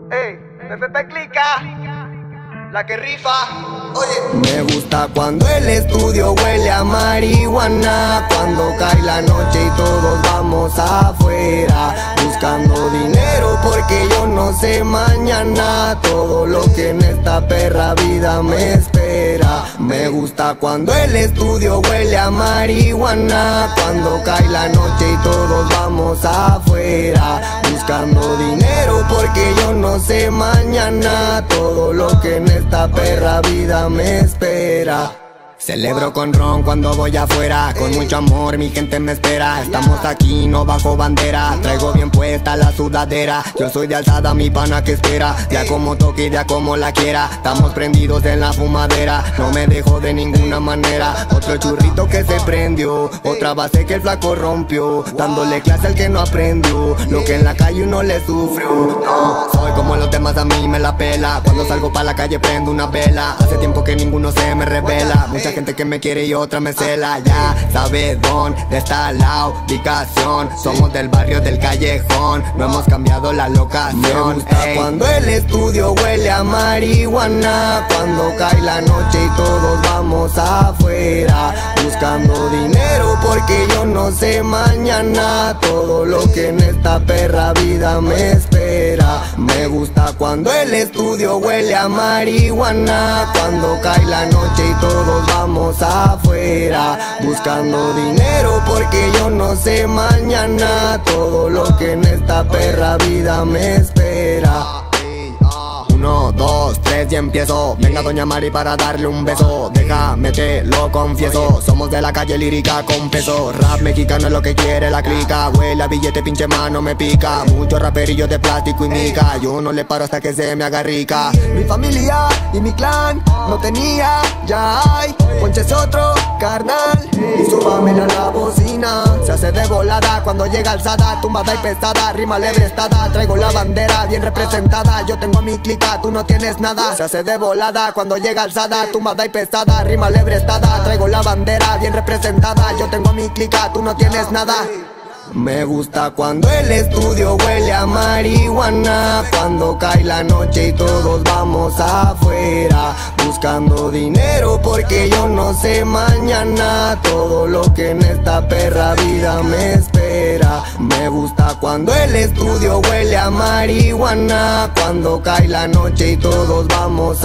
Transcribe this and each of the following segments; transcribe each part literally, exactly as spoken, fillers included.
Ey, F P Clica, la que rifa. Oye, me gusta cuando el estudio huele a marihuana, cuando cae la noche y todos vamos afuera buscando dinero, porque yo no sé mañana todo lo que en esta perra vida me espera. Me gusta cuando el estudio huele a marihuana, cuando cae la noche y todos vamos afuera buscando dinero, porque yo no sé mañana todo lo que en esta perra vida me espera. Celebro con ron cuando voy afuera, con mucho amor mi gente me espera. Estamos aquí, no bajo bandera, traigo bien puesta la sudadera. Yo soy de alzada, mi pana que espera, ya como toque, ya como la quiera. Estamos prendidos en la fumadera, no me dejo de ninguna manera. Otro churrito que se prendió, otra base que el flaco rompió, dándole clase al que no aprendió lo que en la calle uno le sufrió. No, soy como los demás, a mí me la pela. Cuando salgo pa' la calle prendo una vela. Hace tiempo que ninguno se me revela, mucha gente que me quiere y otra me cela. Ya sabe dónde está la ubicación, somos del barrio del callejón, no hemos cambiado la locación. Me gusta ey, cuando el estudio huele a marihuana, cuando cae la noche y todos vamos afuera buscando dinero, porque yo no sé mañana todo lo que en esta perra vida me espera. Me gusta cuando el estudio huele a marihuana, cuando cae la noche y todos vamos afuera buscando dinero, porque yo no sé mañana todo lo que en esta perra vida me espera. Uno, dos, tres y empiezo. Venga doña Mari para darle un beso. Déjame te lo confieso, somos de la calle lírica con peso. Rap mexicano es lo que quiere la clica. Huele a billete, pinche mano me pica. Muchos raperillos de plástico y mica, yo no le paro hasta que se me haga rica. Mi familia y mi clan no tenía, ya hay. Ponches otro carnal y súbamela a la bocina. Se hace de volada cuando llega alzada, tumbada y pesada, rima lebrestada. Traigo la bandera bien representada, yo tengo a mi clica, tú no tienes nada. Se hace de volada cuando llega alzada, tumbada y pesada, rima lebrestada. Traigo la bandera bien representada, yo tengo a mi clica, tú no tienes nada. Me gusta cuando el estudio huele a marihuana, cuando cae la noche y todos vamos afuera buscando dinero, porque yo no sé mañana todo lo que en esta perra vida me espera. Me gusta cuando el estudio huele a marihuana, cuando cae la noche y todos vamos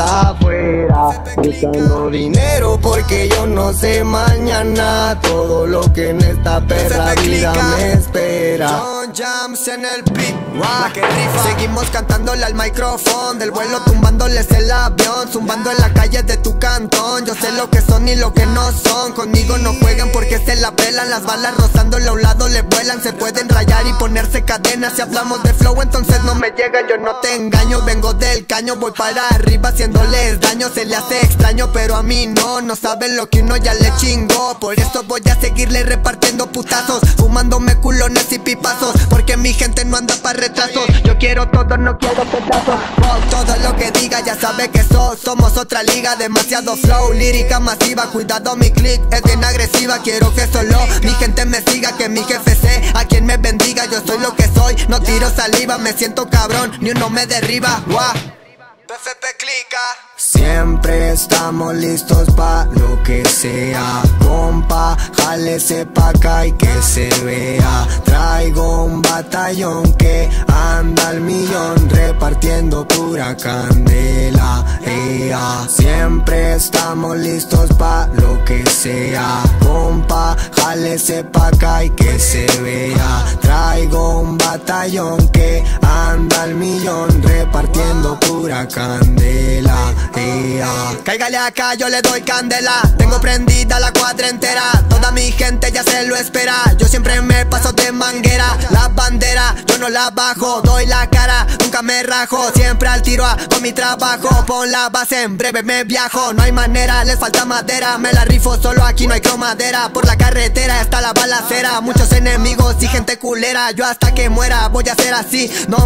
afuera buscando dinero, porque yo no sé mañana todo lo que en esta perra vida me espera. John Jams en el beat, la que rifa. Seguimos cantándole al micrófono, del vuelo tumbándoles el avión, zumbando en la calle de tu cantón. Yo sé lo que son y lo que no son, conmigo no juegan porque se la pelan. Las balas rozándole a un lado le vuelan, se pueden rayar y ponerse cadenas. Si hablamos de flow entonces no me llegan, yo no te engaño. Vengo del caño, voy para arriba haciéndoles daño. Se le hace extraño pero a mí no, no saben lo que uno ya le chingó. Por eso voy a seguirle repartiendo putazos, fumándome culones y pipazos, porque mi gente no anda pa' retrasos. Yo quiero todo, no quiero pedazos. Wow, todo lo que diga ya sabe que so, somos otra liga. Demasiado flow, lírica masiva. Cuidado mi click, es bien agresiva. Quiero que solo mi gente me siga, que mi jefe sé a quien me bendiga. Yo soy lo que soy, no tiro saliva. Me siento cabrón, ni uno me derriba. Wow. F P Clica. Siempre estamos listos pa' lo que sea, compa, jálese pa' acá y que se vea. Traigo un batallón que anda al millón, repartiendo pura candela, ea. Siempre estamos listos pa' lo que sea, compa, jálese pa' acá y que se vea. Traigo un batallón que anda al millón, repartiendo pura candela, ea. Cáigale acá, yo le doy candela. Tengo prendida la cuadra entera, toda mi gente ya se lo espera. Yo siempre me paso de manguera, la bandera yo no la bajo. Doy la cara, nunca me rajo, siempre al tiro con mi trabajo. Pon la base, en breve me viajo. No hay manera, les falta madera, me la rifo, solo aquí no hay cromadera. Por la carretera está la balacera, muchos enemigos y gente culera. Yo hasta que muera voy a ser así, no me conozco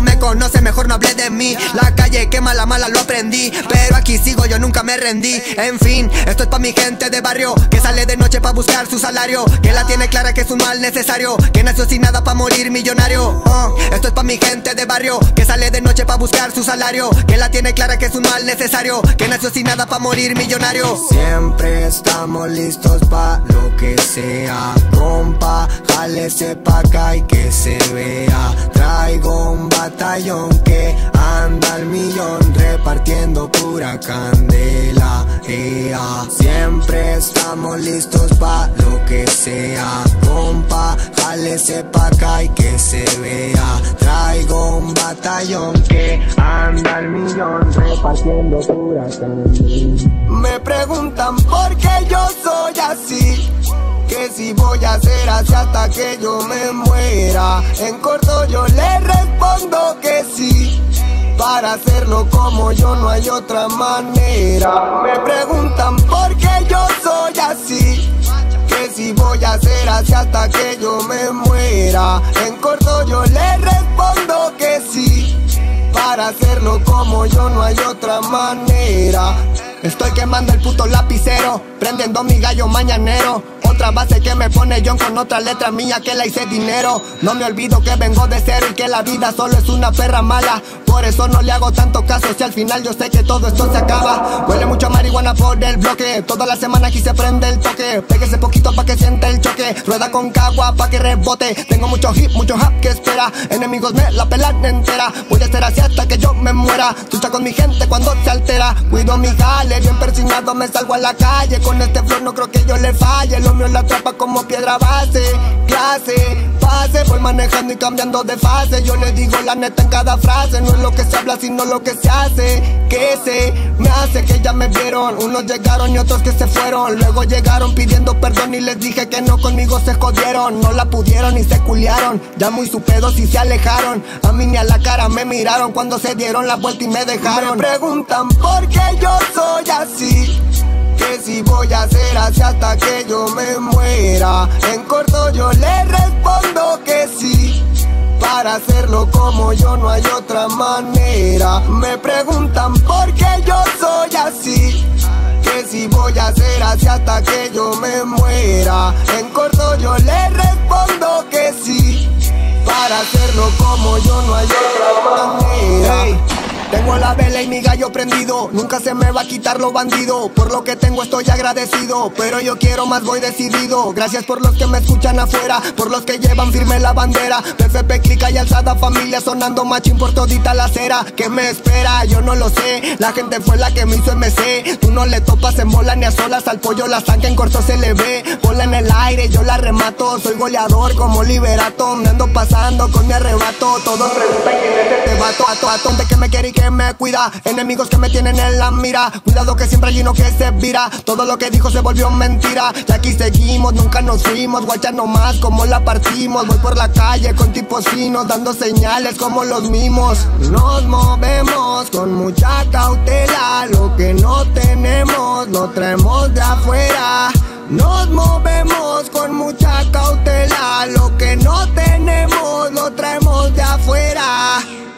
conoce mejor no hable de mí. La calle quema, la mala lo aprendí, pero aquí sigo, yo nunca me rendí. En fin, esto es pa' mi gente de barrio que sale de noche pa' buscar su salario, que la tiene clara que es un mal necesario, que nació sin nada pa' morir millonario. uh, Esto es pa' mi gente de barrio que sale de noche pa' buscar su salario, que la tiene clara que es un mal necesario, que nació sin nada pa' morir millonario. Siempre estamos listos pa' lo que sea, compa, jálese pa' acá y que se vea. Traigo un batallón que anda al millón, repartiendo pura candela, ea. Siempre estamos listos pa' lo que sea, compa, jálese pa' acá y que se vea. Traigo un batallón que anda al millón, repartiendo pura candela. Me preguntan por qué yo soy así, que si voy a ser así hasta que yo me muera. En corto yo le respondo que sí, para hacerlo como yo no hay otra manera. Me preguntan por qué yo soy así, que si voy a ser así hasta que yo me muera. En corto yo le respondo que sí, para hacerlo como yo no hay otra manera. Estoy quemando el puto lapicero, prendiendo mi gallo mañanero. Otra base que me pone John con otra letra mía que la hice dinero. No me olvido que vengo de cero y que la vida solo es una perra mala. Por eso no le hago tanto caso, si al final yo sé que todo esto se acaba. Huele mucho a marihuana por el bloque, toda la semana aquí se prende el toque. Pégese poquito pa' que sienta el choque, rueda con cagua pa' que rebote. Tengo mucho hip, mucho hap que espera, enemigos me la pelan entera. Voy a ser así hasta que yo me muera, lucha con mi gente cuando se altera. Cuido mi jale, bien persignado me salgo a la calle. Con este flow no creo que yo le falle, lo mío la atrapa como piedra base. Clase, pase, voy manejando y cambiando de fase. Yo le digo la neta en cada frase, no es lo que se habla sino lo que se hace. Que se me hace que ya me vieron, unos llegaron y otros que se fueron. Luego llegaron pidiendo perdón y les dije que no, conmigo se jodieron. No la pudieron y se culiaron, ya muy su pedos y se alejaron. A mí ni a la cara me miraron cuando se dieron la vuelta y me dejaron. Me preguntan por qué yo soy así, que si voy a ser así hasta que yo me muera. En corto yo le respondo que sí, para hacerlo como yo no hay otra manera. Me preguntan por qué yo soy así, que si voy a ser así hasta que yo me muera. En corto yo le respondo que sí, para hacerlo como yo no hay otra manera. Hey. Tengo la vela y mi gallo prendido, nunca se me va a quitar lo bandido. Por lo que tengo estoy agradecido, pero yo quiero más, voy decidido. Gracias por los que me escuchan afuera, por los que llevan firme la bandera. P F P, Clica y Alzada Familia, sonando machín por todita la acera. ¿Qué me espera? Yo no lo sé, la gente fue la que me hizo M C. Tú no le topas en bola ni a solas, al pollo la zanca en corto se le ve. Bola en el aire, yo la remato, soy goleador como Liberato. Me ando pasando con mi arrebato, todos preguntan quién es este vato. A to, a de que me quiere y que me cuida, enemigos que me tienen en la mira. Cuidado que siempre hay uno que se vira, todo lo que dijo se volvió mentira. Y aquí seguimos, nunca nos fuimos, guacha nomás como la partimos. Voy por la calle con tipos finos, dando señales como los mimos. Nos movemos con mucha cautela, lo que no tenemos lo traemos de afuera. Nos movemos con mucha cautela, lo que no tenemos lo traemos de afuera.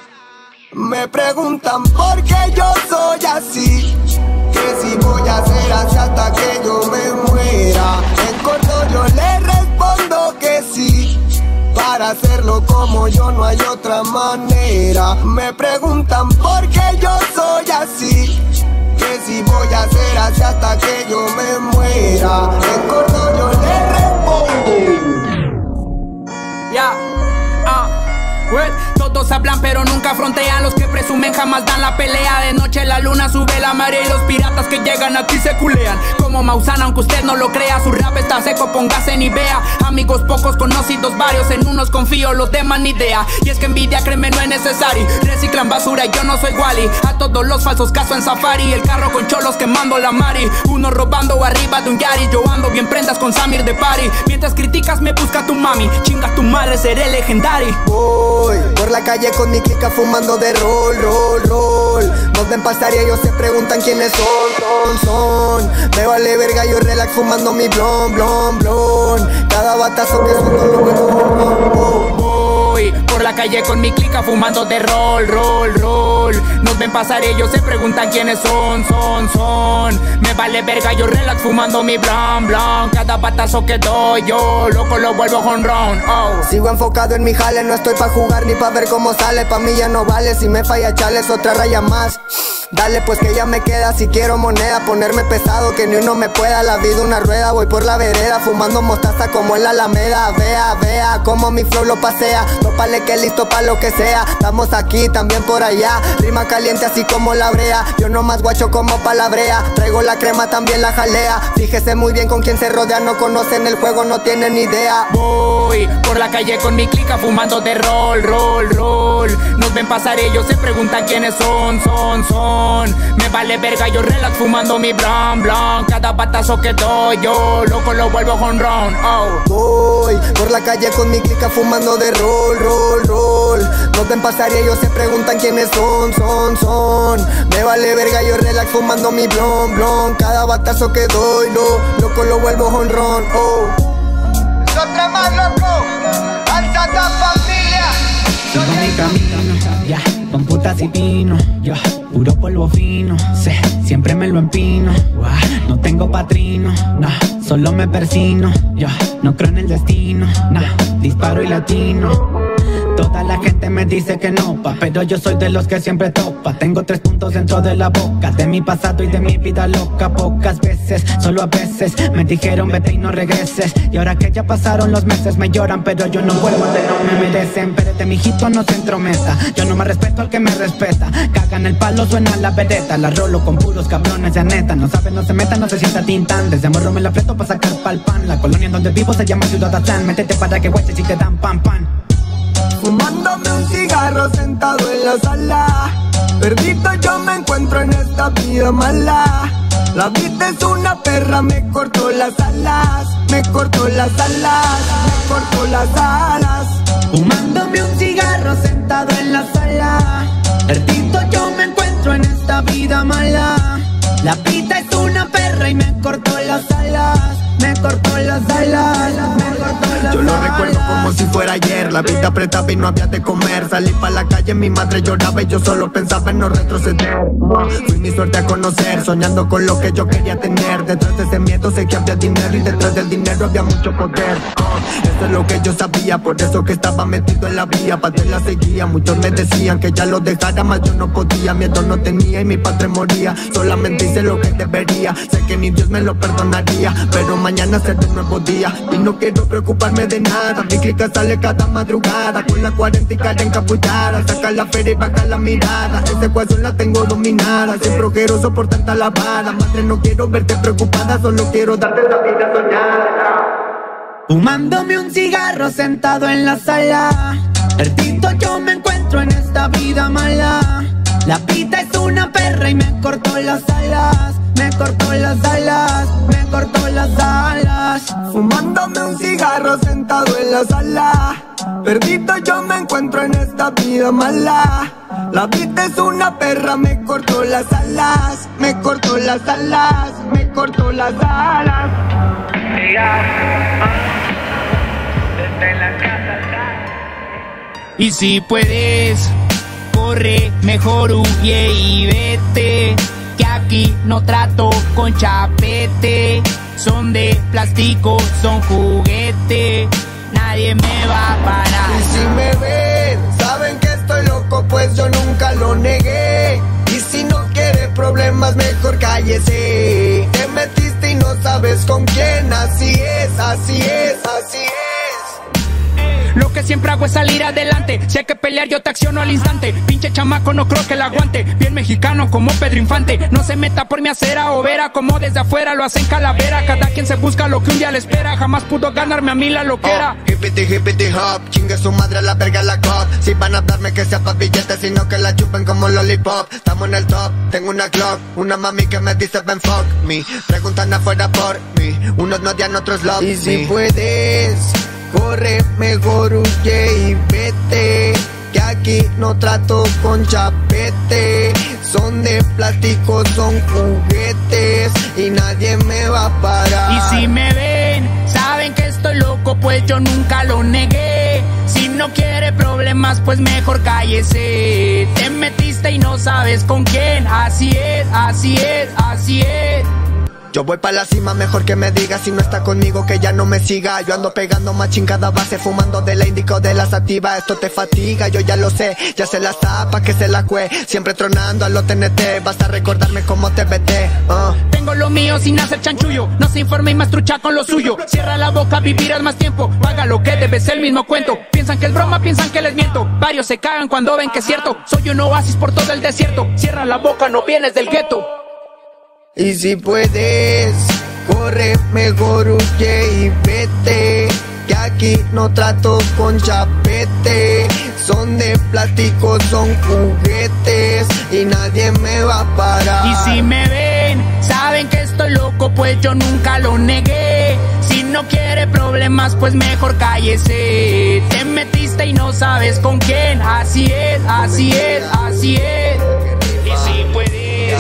Me preguntan por qué yo soy así, que si voy a ser así hasta que yo me muera. En corto yo le respondo que sí, para hacerlo como yo no hay otra manera. Me preguntan por qué yo soy así, que si voy a ser así hasta que yo me muera. En corto yo le respondo. Ya, yeah. ah, well. Todos hablan pero nunca frontean, los que presumen jamás dan la pelea. De noche la luna sube la marea y los piratas que llegan aquí se culean. Como Maussan, aunque usted no lo crea, su rap está seco, póngase ni vea. Amigos pocos, conocidos varios, en unos confío, los demás ni idea. Y es que envidia, créeme, no es necesario. Reciclan basura y yo no soy Wally. A todos los falsos caso en safari, el carro con cholos quemando la mari. Uno robando arriba de un Yari, yo ando bien prendas con Samir de party. Mientras criticas me busca tu mami, chinga tu madre, seré legendario. Voy por la calle con mi clica fumando de rol, rol, rol. Nos ven pasar y ellos se preguntan quiénes son, son, son. Me vale verga, yo relax fumando mi blon, blon, blon. Cada batazo que suelto lo vuelvo, oh, oh, oh. Voy por la calle con mi clica fumando de roll, roll, roll. Nos ven pasar ellos se preguntan quiénes son, son, son. Me vale verga, yo relax fumando mi blanc, blanc. Cada batazo que doy yo, loco lo vuelvo jonrón, oh. Sigo enfocado en mi jale, no estoy pa' jugar ni pa' ver cómo sale. Pa' mí ya no vale, si me falla chales otra raya más. Dale pues que ya me queda, si quiero moneda, ponerme pesado que ni uno me pueda. La vida una rueda, voy por la vereda fumando mostaza como en la Alameda. Vea, vea como mi flow lo pasea, tópale que listo pa' lo que sea. Estamos aquí, también por allá, rima caliente así como la brea. Yo no más guacho como palabrea, traigo la crema también la jalea. Fíjese muy bien con quién se rodea, no conocen el juego, no tienen idea. Voy por la calle con mi clica fumando de roll, roll, roll. Nos ven pasar ellos se preguntan quiénes son, son, son. Me vale verga, yo relax fumando mi blanc, blanc. Cada batazo que doy yo, loco lo vuelvo jonrón, oh. Voy por la calle con mi clica fumando de roll, roll, roll. Nos ven pasar y ellos se preguntan quiénes son, son, son. Me vale verga, yo relax fumando mi blon, blon. Cada batazo que doy, lo, loco lo vuelvo jonrón, oh. Es otra más, loco. Alta la familia. Sigo mi camino, ya, con putas y pino, ya, puro polvo fino, sé, siempre me lo empino, wow, no tengo patrino, nah, solo me persino, ya, no creo en el destino, nah, disparo y latino. Toda la gente me dice que no, pa, pero yo soy de los que siempre topa. Tengo tres puntos dentro de la boca, de mi pasado y de mi vida loca. Pocas veces, solo a veces, me dijeron vete y no regreses. Y ahora que ya pasaron los meses me lloran, pero yo no vuelvo donde no me merecen. Espérate mijito, no se entrometa, yo no me respeto al que me respeta. Cagan el palo, suena la vereta. La rolo con puros cabrones de neta. No saben, no se metan, no se sienta tintán. Desde morro me la aprieto pa' sacar pa'l pan. La colonia en donde vivo se llama Ciudad Atlán. Métete para que guaches y te dan pan pan. Fumándome un cigarro sentado en la sala, perdido yo me encuentro en esta vida mala. La vida es una perra, me cortó las alas, me cortó las alas, me cortó las alas. Fumándome un cigarro sentado en la sala, perdido yo me encuentro en esta vida mala. La vida es una perra y me cortó las alas, me cortó las alas, me cortó las alas. Yo lo recuerdo como si fuera ayer, la vida apretaba y no había de comer. Salí pa' la calle, mi madre lloraba y yo solo pensaba en no retroceder. Fui mi suerte a conocer, soñando con lo que yo quería tener. Detrás de ese miedo sé que había dinero y detrás del dinero había mucho poder. Eso es lo que yo sabía, por eso que estaba metido en la vía. Padre la seguía, muchos me decían que ya lo dejara, mas yo no podía. Miedo no tenía y mi padre moría, solamente hice lo que debería. Sé que ni Dios me lo perdonaría, pero mañana será un nuevo día y no quiero preocuparme de nada. Mi clica sale cada madrugada con la cuarenta y cara encapullada. Saca la feria y baja la mirada, ese cuadro la tengo dominada. Siempre ojeroso por tanta lavada. Madre, no quiero verte preocupada, solo quiero darte la vida soñada. Fumándome un cigarro sentado en la sala, perdido yo me encuentro en esta vida mala. La vida es una perra y me cortó las alas, me cortó las alas, me cortó las alas. Fumándome un cigarro sentado en la sala, perdido yo me encuentro en esta vida mala. La vida es una perra, me cortó las alas, me cortó las alas, me cortó las alas. Y si puedes, corre, mejor huye y vete, que aquí no trato con chapete. Son de plástico, son juguete, nadie me va a parar. Y si me ven, saben que estoy loco, pues yo nunca lo negué. Y si no quiere problemas, mejor cállese. Te metiste y no sabes con quién, así es, así es, así es. Lo que siempre hago es salir adelante. Si hay que pelear yo te acciono al instante. Pinche chamaco no creo que la aguante. Bien mexicano como Pedro Infante. No se meta por mi acera o vera, como desde afuera lo hacen calavera. Cada quien se busca lo que un día le espera. Jamás pudo ganarme a mí la loquera. Oh, hippity hippity hop, chingue su madre la verga la cop. Si van a darme que sea pa' billetes, sino que la chupen como lollipop. Estamos en el top, tengo una Glock, una mami que me dice ven fuck me. Preguntan afuera por mí, unos no odian, otros love me. Y si puedes, corre, mejor huye y vete, que aquí no trato con chapete. Son de plástico, son juguetes y nadie me va a parar. Y si me ven, saben que estoy loco, pues yo nunca lo negué. Si no quiere problemas, pues mejor cállese. Te metiste y no sabes con quién. Así es, así es, así es. Yo voy pa' la cima, mejor que me diga si no está conmigo, que ya no me siga. Yo ando pegando más chingada base, fumando de la indica o de la sativa. Esto te fatiga, yo ya lo sé, ya se la tapa que se la cue. Siempre tronando a lo T N T, basta recordarme cómo te vete. uh. Tengo lo mío sin hacer chanchullo, no se informa y más trucha con lo suyo. Cierra la boca, vivirás más tiempo, paga lo que debes, el mismo cuento. Piensan que es broma, piensan que les miento. Varios se cagan cuando ven que es cierto. Soy un oasis por todo el desierto. Cierra la boca, no vienes del gueto. Y si puedes, corre, mejor huye y vete, que aquí no trato con chapete. Son de plástico, son juguetes y nadie me va a parar. Y si me ven, saben que estoy loco, pues yo nunca lo negué. Si no quiere problemas, pues mejor cállese. Te metiste y no sabes con quién. Así es, así es, así es. Y si puedes,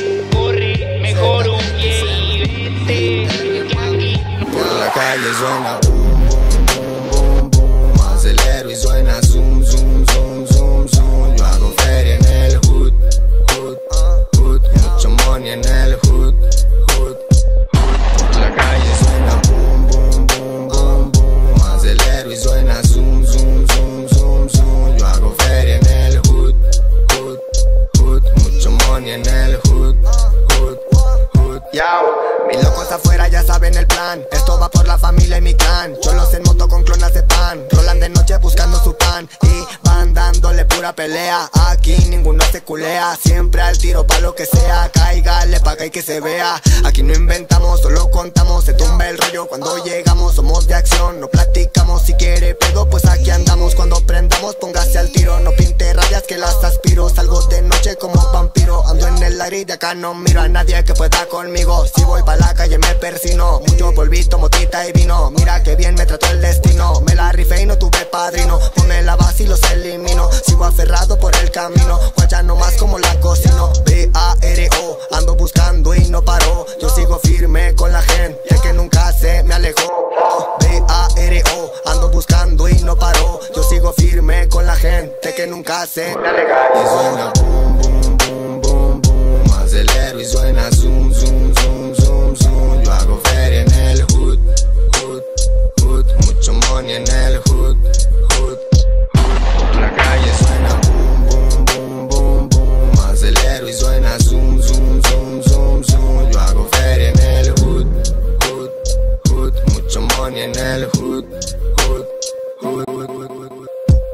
corre, mejor huye y vete, que aquí no. Por la calle suena boom, boom, boom, boom, boom. Acelero y suena zoom, zoom, zoom, zoom, zoom. Yo hago feria en el hood, hood, hood. Mucho money en el hood, hood, hood. Por la calle suena boom, boom, boom, boom, boom. Acelero y suena zoom, zoom, zoom, zoom, zoom. Yo hago feria en el hood, hood, hood. Mucho money en el hood, hood, hood. Yao, mis locos afuera ya saben el plan. Esto va por la familia y mi clan. Cholos en moto con clonas de pan, rolan de noche buscando su pan y van dándole pura pelea. Aquí ninguno se culea, siempre al tiro pa' lo que sea. Cáigale, paga y que se vea. Aquí no inventamos, solo contamos. Se tumba el rollo cuando llegamos. Somos de acción, no platicamos. Si quiere pedo, pues aquí andamos. Cuando prendamos, póngase al tiro. No pinte rayas que las aspiro. Salgo de noche como vampiro. Ando en el aire y de acá no miro a nadie que pueda conmigo. Si voy pa' la calle me persino. Mucho polvito, motita y vino. Mira que bien me trató el destino. Me la rifé y no tuve padrino. Ponme la base y los elimino. Sigo aferrado por el camino. Guaya nomás como la cocino. B A R O, ando buscando y no paro. Yo sigo firme con la gente que nunca se me alejó. B A R O, ando buscando y no paro. Yo sigo firme con la gente que nunca se me alejó. Y suena boom, boom, boom, boom, boom. Acelero y suena zoom, zoom, zoom, zoom, zoom. Yo hago feria en el hood, hood, hood. Mucho money en el hood, hood, hood. Por la calle suena boom, boom, boom, boom, boom. Acelero y suena zoom, zoom, zoom, zoom, zoom. Yo hago feria en el hood, hood, hood. Mucho money en el hood, hood, hood, hood, hood, hood.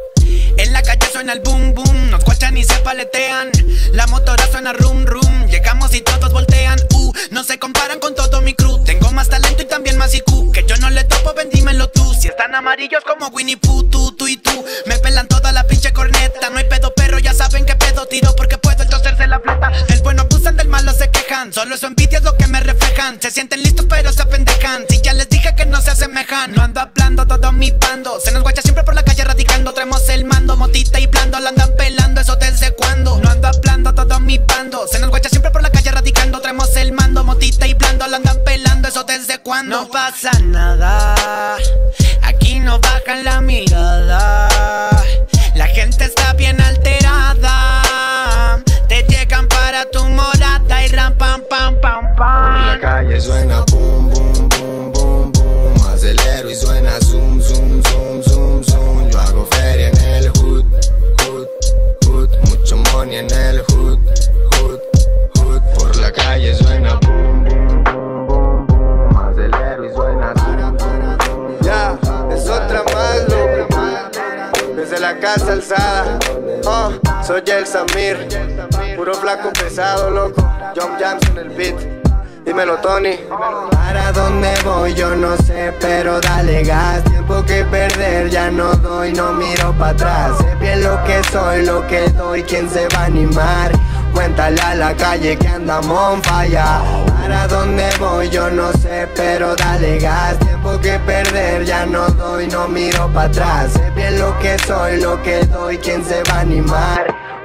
En la calle suena el boom boom, nos cuachan y se paletean. La motora suena rum rum, llegamos y todos voltean. Uh, no se comparan con todo mi crew. Tengo más talento y también más I Q. Que yo no le topo, ven dímelo tú. Si están amarillos como Winnie Pooh, tú, tú y tú. Me pelan toda la pinche corneta. No hay pedo perro, ya saben que pedo tiro porque puedo entonces la fleta. El bueno abusan, del malo se quejan. Solo su envidia es lo que me reflejan. Se sienten listos pero se apendejan. Si ya les dije que no se asemejan. No ando hablando todo mi bando. Se nos guacha siempre por la calle radicando. Traemos el mando, motita y blando. La andan pelando, eso desde cuando. No ando hablando todo mi bando. Se nos guacha siempre por la calle radicando. Traemos el mando, motita y blando. La andan pelando, eso desde cuando. No pasa nada, aquí no bajan la mirada. La gente está bien alterada. Te llegan para tu morada y ram pam pam pam pam. Por la calle suena boom, boom, boom, boom, boom. Acelero y suena zoom, zoom, zoom, zoom, zoom. Yo hago feria en el hood, hood, hood. Mucho money en el hood, hood, hood. Por la calle suena boom, boom, boom, boom, boom. Acelero y suena zoom, zoom, zoom. Ya, es otra más, loco. Desde la casa alzada, oh, soy el Samir. Puro flaco pesado, loco. Jump Jams en el beat. Dímelo, Tony. ¿Para dónde voy? Yo no sé, pero dale gas. Tiempo que perder, ya no doy, no miro para atrás. Sé bien lo que soy, lo que doy, ¿quién se va a animar? Cuéntale a la calle que andamos on fire. ¿Para dónde voy? Yo no sé, pero dale gas. Tiempo que perder, ya no doy, no miro para atrás. Sé bien lo que soy, lo que doy, ¿quién se va a animar?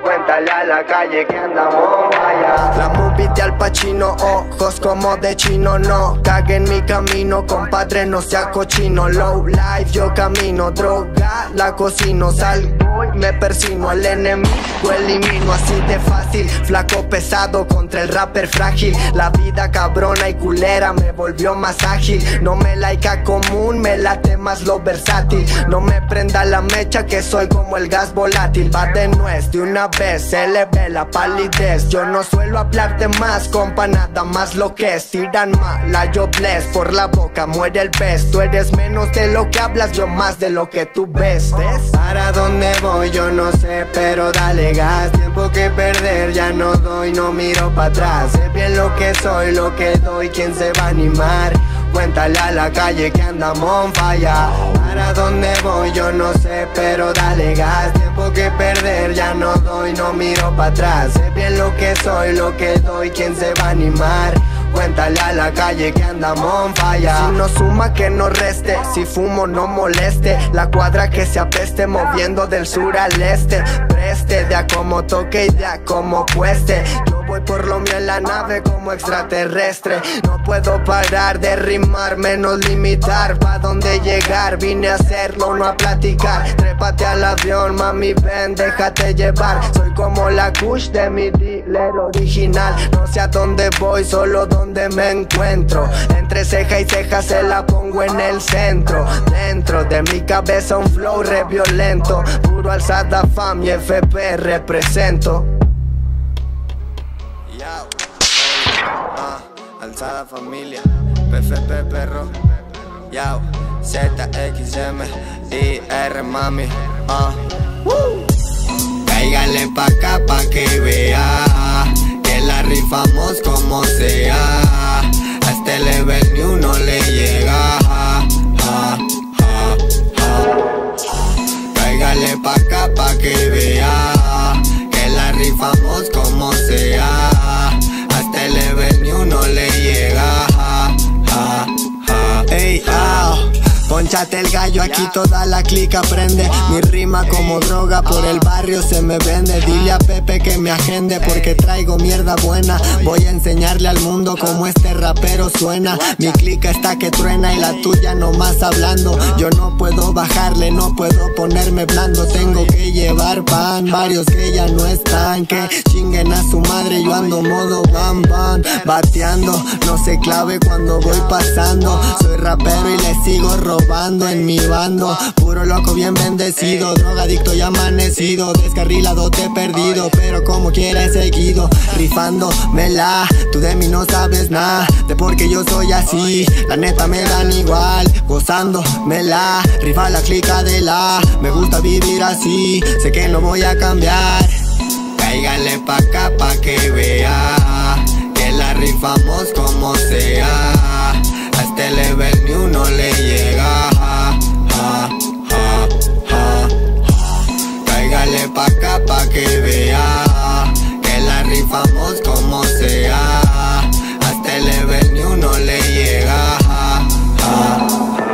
Cuéntale a la calle que andamos allá. La movie de Al Pacino, ojos como de chino. No cague en mi camino, compadre, no sea cochino. Low life, yo camino, droga, la cocino. Salgo y me persino, al enemigo elimino. Así de fácil, flaco pesado contra el rapper frágil. La vida cabrona y culera me volvió más ágil. No me laica común, me late más lo versátil. No me prenda la mecha que soy como el gas volátil. Va de nuez, de una vez se le ve la palidez. Yo no suelo hablar de más, compa, nada más lo que es. Tiran mala, yo bless, por la boca muere el pez. Tú eres menos de lo que hablas, yo más de lo que tú ves, ¿ves? ¿Para dónde voy? Yo no sé, pero dale gas. Tiempo que perder, ya no doy, no miro para atrás. Sé bien lo que soy, lo que doy, ¿quién se va a animar? Cuéntale a la calle que andamos falla. ¿Para dónde voy? Yo no sé, pero dale gas. Tiempo que perder, ya no doy, no miro para atrás. Sé bien lo que soy, lo que doy, ¿quién se va a animar? Cuéntale a la calle que andamos falla. Si no suma que no reste, si fumo no moleste. La cuadra que se apeste, moviendo del sur al este. Preste, de a como toque y de a como cueste. Yo voy por lo mío en la nave como extraterrestre. No puedo parar de rimar, menos limitar. Pa' dónde llegar, vine a hacerlo, no a platicar. Trépate al avión, mami, ven, déjate llevar. Soy como la Kush de mi dealer original. No sé a dónde voy, solo donde me encuentro. Entre ceja y ceja se la pongo en el centro. Dentro de mi cabeza un flow re violento. Puro alzada fam y F P represento. Yao. Ah, alzada familia, P F P perro. Yao, Z X M I R mami. Ah. Uh. Cáigale pa' acá pa' que vea que la rifamos como sea. A este level ni uno le llega. Ah, ah, ah, ah. Cáigale pa' acá pa' que vea que la rifamos como sea. A este level ni uno le llega. Ah, ah, ah. Ey, ah. Ponchate el gallo, aquí toda la clica prende. Mi rima como droga por el barrio se me vende. Dile a Pepe que me agende porque traigo mierda buena. Voy a enseñarle al mundo cómo este rapero suena. Mi clica está que truena y la tuya nomás hablando. Yo no puedo bajarle, no puedo ponerme blando. Tengo que llevar pan, varios que ya no están. Que chinguen a su madre, yo ando modo bam bam. Bateando, no se clave cuando voy pasando. Soy rapero y le sigo robando. Robando en mi bando, puro loco bien bendecido. Drogadicto y amanecido, descarrilado te he perdido. Pero como quiera he seguido, rifándomela. Tú de mí no sabes nada, de porque yo soy así. La neta me dan igual, gozándomela. Rifa la clica de la, me gusta vivir así. Sé que no voy a cambiar. Cáigale pa' acá pa' que vea que la rifamos como sea. A este level ni uno le llega. Ah, ah, ah, ah. Cáigale pa' acá pa' que vea que la rifamos como sea. A este level ni uno le llega. Ah, ah.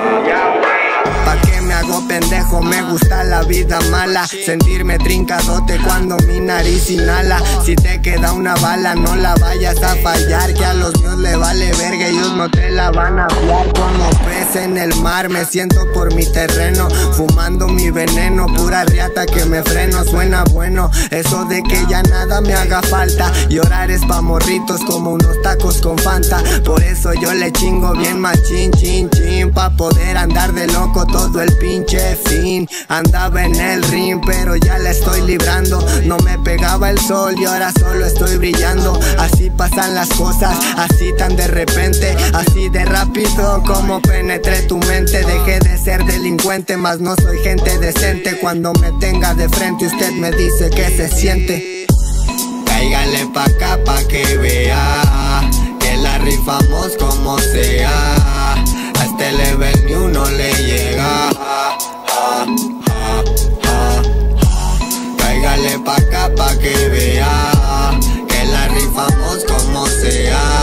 ¿Pa' qué me hago pendejo? Me gusta la vida mala. Sentirme trincadote cuando mi nariz inhala. Si te queda una bala no la vayas a fallar, que a los míos le vale verga, ellos no te la van a fiar. Como pez en el mar me siento por mi terreno, fumando mi veneno, pura riata que me freno. Suena bueno eso de que ya nada me haga falta. Llorar es pa' morritos como unos tacos con Fanta. Por eso yo le chingo bien machín, chin, chin, pa' poder andar de loco todo el pinche fin. Andaba en el ring pero ya la estoy librando. No me pegaba el sol y ahora solo estoy brillando. Así pasan las cosas, así tan de repente, así de rápido como penetré tu mente. Dejé de ser delincuente, mas no soy gente decente. Cuando me tenga de frente usted me dice que se siente. Cáigale pa' acá pa' que vea que la rifamos como sea. A este level ni uno le llega. Ah, ah, ah, ah. Cáigale pa' acá pa' que vea que la rifamos como sea.